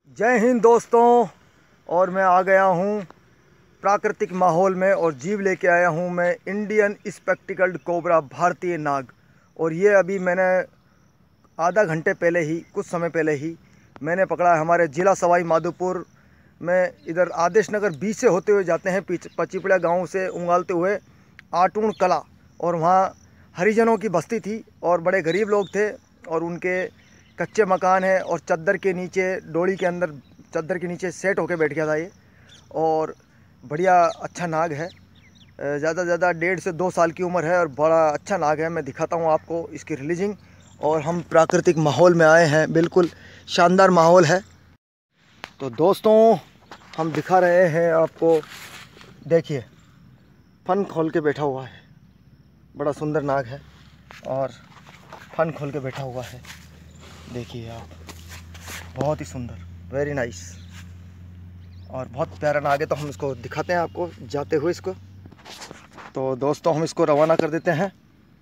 जय हिंद दोस्तों। और मैं आ गया हूँ प्राकृतिक माहौल में और जीव लेके आया हूँ मैं इंडियन स्पेक्टिकल्ड कोबरा भारतीय नाग। और ये अभी मैंने आधा घंटे पहले ही कुछ समय पहले ही मैंने पकड़ा है। हमारे ज़िला सवाई माधोपुर में इधर आदेश नगर बीच से होते हुए जाते हैं पचीपड़ा गांव से उंगालते हुए आटूण कला। और वहाँ हरिजनों की बस्ती थी और बड़े गरीब लोग थे और उनके कच्चे मकान है और चद्दर के नीचे डोली के अंदर चद्दर के नीचे सेट होके बैठ गया था ये। और बढ़िया अच्छा नाग है, ज़्यादा से ज़्यादा 1.5 से 2 साल की उम्र है और बड़ा अच्छा नाग है। मैं दिखाता हूँ आपको इसकी रिलीजिंग। और हम प्राकृतिक माहौल में आए हैं, बिल्कुल शानदार माहौल है। तो दोस्तों हम दिखा रहे हैं आपको, देखिए फन खोल के बैठा हुआ है, बड़ा सुंदर नाग है और फन खोल के बैठा हुआ है। देखिए आप, बहुत ही सुंदर, वेरी नाइस और बहुत प्यारा नाग है। तो हम इसको दिखाते हैं आपको जाते हुए इसको। तो दोस्तों हम इसको रवाना कर देते हैं।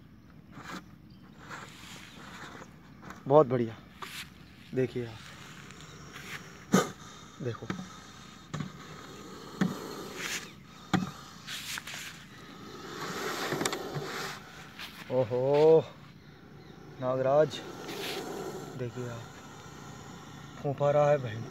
बहुत बढ़िया, देखिए आप, देखो ओहो नागराज, देखिए आप, फूंफा रहा है भयंकर,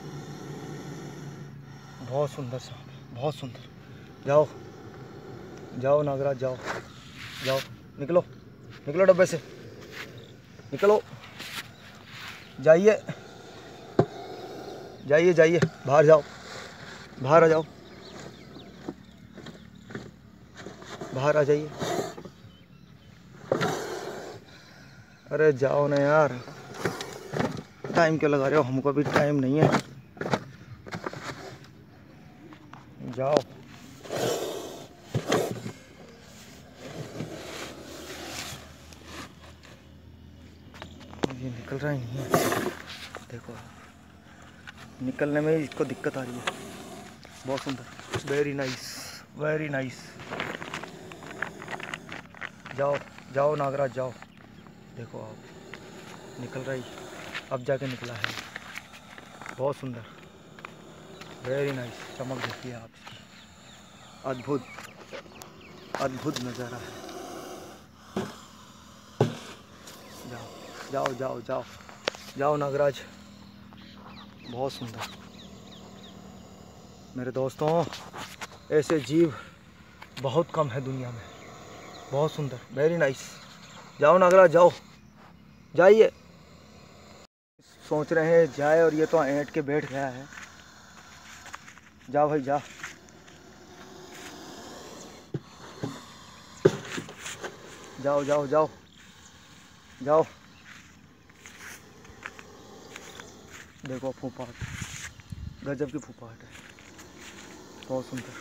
बहुत सुंदर सांप है, बहुत सुंदर। जाओ जाओ नागराज, जाओ जाओ, निकलो निकलो डब्बे से, निकलो, जाइए जाइए जाइए, बाहर जाओ, बाहर आ जाओ, बाहर आ जाइए। अरे जाओ ना यार, टाइम क्यों लगा रहे हो, हमको भी टाइम नहीं है। जाओ, ये निकल रहा ही नहीं है। देखो निकलने में ही इसको दिक्कत आ रही है। बहुत सुंदर, वेरी नाइस, वेरी नाइस। जाओ जाओ नागराज जाओ, देखो आप, निकल रहा ही, अब जाके निकला है, बहुत सुंदर, वेरी नाइस। चमक देखिए आप, अद्भुत अद्भुत नज़ारा है। जाओ जाओ जाओ जाओ जाओ नागराज, बहुत सुंदर। मेरे दोस्तों ऐसे जीव बहुत कम है दुनिया में, बहुत सुंदर, वेरी नाइस। जाओ नागराज जाओ, जाइए। सोच रहे हैं जाए और ये तो ऐंठ के बैठ गया है। जाओ भाई जा, जाओ जाओ जाओ जाओ। देखो फूफाहट, गजब की फूफाहट है, बहुत सुंदर,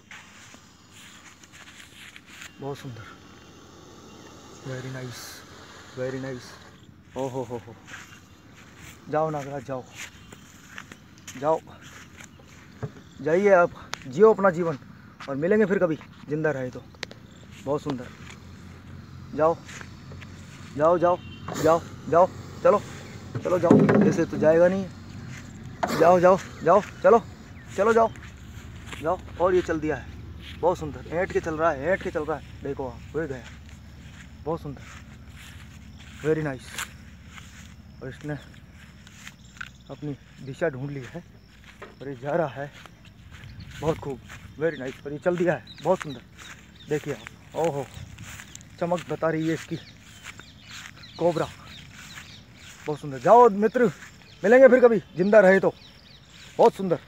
बहुत सुंदर, वेरी नाइस, वेरी नाइस। ओ हो, जाओ नागराज जाओ, जाओ जाइए आप, जियो अपना जीवन और मिलेंगे फिर कभी जिंदा रहे तो। बहुत सुंदर, जाओ जाओ जाओ जाओ जाओ, चलो चलो जाओ, ऐसे तो जाएगा नहीं। जाओ जाओ जाओ, चलो चलो जाओ जाओ। और ये चल दिया है, बहुत सुंदर, ऐंठ के चल रहा है, ऐंठ के चल रहा है। देखो आप, हो गया, बहुत सुंदर, वेरी नाइस। और इसने अपनी दिशा ढूंढ ली है और ये जा रहा है, बहुत खूब, वेरी नाइस। और ये चल दिया है, बहुत सुंदर, देखिए आप, ओहो चमक बता रही है इसकी कोबरा, बहुत सुंदर। जाओ मित्र, मिलेंगे फिर कभी जिंदा रहे तो, बहुत सुंदर।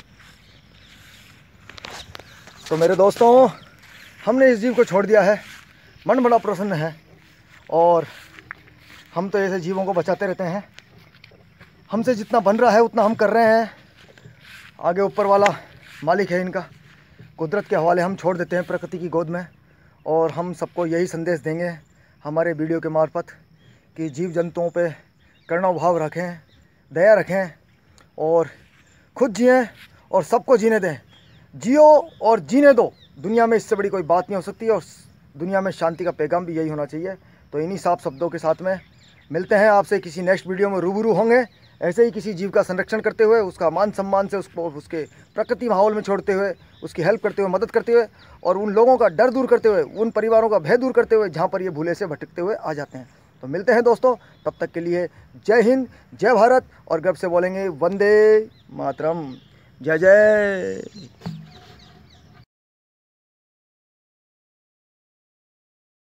तो मेरे दोस्तों हमने इस जीव को छोड़ दिया है, मन बड़ा प्रसन्न है और हम तो ऐसे जीवों को बचाते रहते हैं। हमसे जितना बन रहा है उतना हम कर रहे हैं, आगे ऊपर वाला मालिक है इनका, कुदरत के हवाले हम छोड़ देते हैं प्रकृति की गोद में। और हम सबको यही संदेश देंगे हमारे वीडियो के मार्फत कि जीव जंतुओं पे करुणा भाव रखें, दया रखें और खुद जिएं और सबको जीने दें। जियो और जीने दो, दुनिया में इससे बड़ी कोई बात नहीं हो सकती और दुनिया में शांति का पैगाम भी यही होना चाहिए। तो इन्हीं साफ शब्दों के साथ में मिलते हैं आपसे किसी नेक्स्ट वीडियो में, रूबरू होंगे। ऐसे ही किसी जीव का संरक्षण करते हुए, उसका मान सम्मान से उसको उसके प्रकृति माहौल में छोड़ते हुए, उसकी हेल्प करते हुए, मदद करते हुए, और उन लोगों का डर दूर करते हुए, उन परिवारों का भय दूर करते हुए जहाँ पर ये भूले से भटकते हुए आ जाते हैं। तो मिलते हैं दोस्तों, तब तक के लिए जय हिंद, जय भारत, और गर्व से बोलेंगे वंदे मातरम। जय जय।